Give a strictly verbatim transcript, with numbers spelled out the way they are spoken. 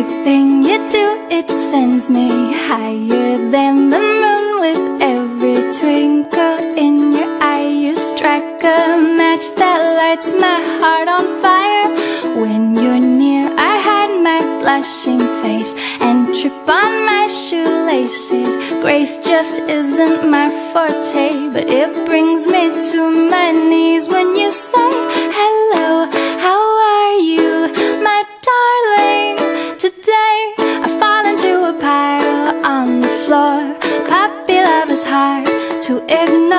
Everything you do, it sends me higher than the moon. With every twinkle in your eye, you strike a match that lights my heart on fire. When you're near, I hide my blushing face and trip on my shoelaces. Grace just isn't my forte, but it brings me to my knees when you say hello, how are you, my darling? Today I fall into a pile on the floor. Puppy love is hard to ignore.